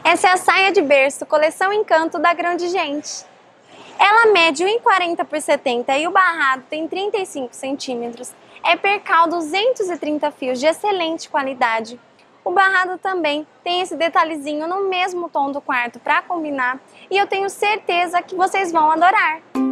Essa é a saia de berço, coleção Encanto da Grande Gente. Ela mede 1,40 por 70 e o barrado tem 35 centímetros. É percal 230 fios de excelente qualidade. O barrado também tem esse detalhezinho no mesmo tom do quarto para combinar e eu tenho certeza que vocês vão adorar.